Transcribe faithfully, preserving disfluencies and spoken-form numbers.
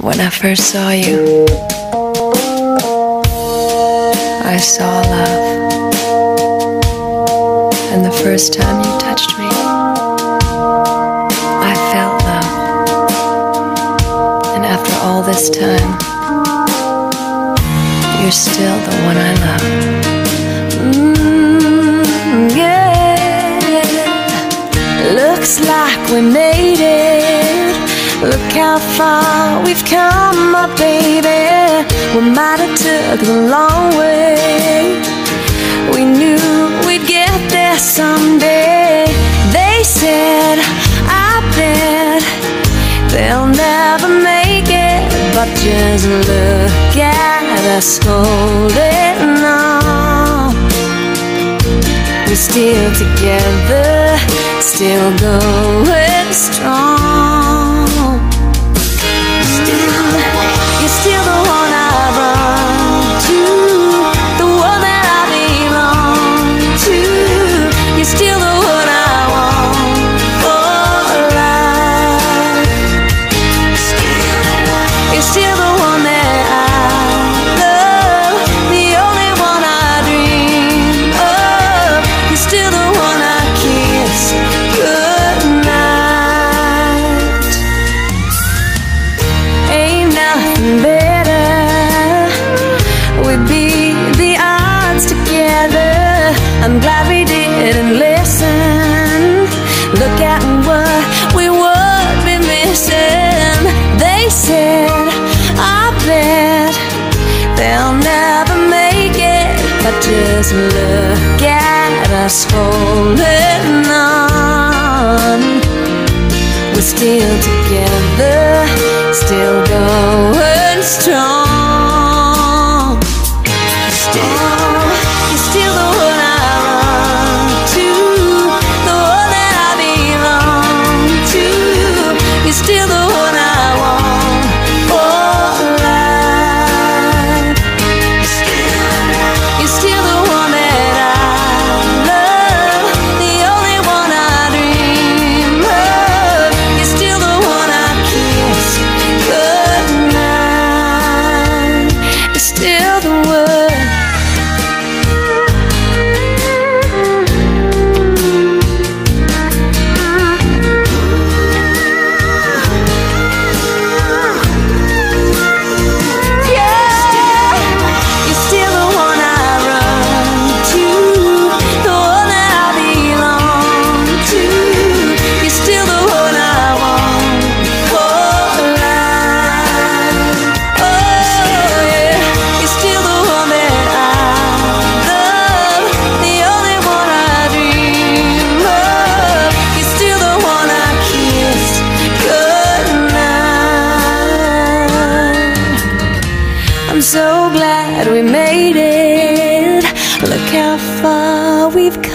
When I first saw you, I saw love. And the first time you touched me, I felt love. And after all this time, you're still the one I love. Mm, yeah. Looks like we made it. Look how far we've come, my baby. We might have took the long way. We knew we'd get there someday. They said, I bet they'll never make it. But just look at us holding on. We're still together, still going strong. You're still the one I run to, the one that I belong to. You're still the one I want for life. You're still the one that I love, the only one I dream of. You're still the one I kiss goodnight. Ain't nothing better. We'd beat the odds together. I'm glad we didn't listen. Look at what we would be missing. They said, I bet they'll never make it. But just look at us holding on. We're still together, still going strong. Still, you're still the one I run to, the one that I belong to. You're still the one I want for life. You're still the one that I love, the only one I dream of. You're still the one I kiss goodnight. You're still the one. I'm so glad we made it. Look how far we've